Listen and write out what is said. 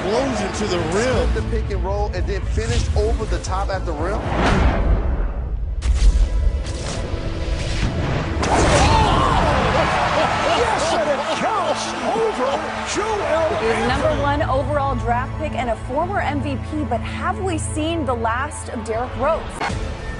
explosion to the rim. Split the pick and roll and then finished over the top at the rim. Yes, and it counts over Joel. He was #1 overall draft pick and a former MVP, but have we seen the last of Derrick Rose?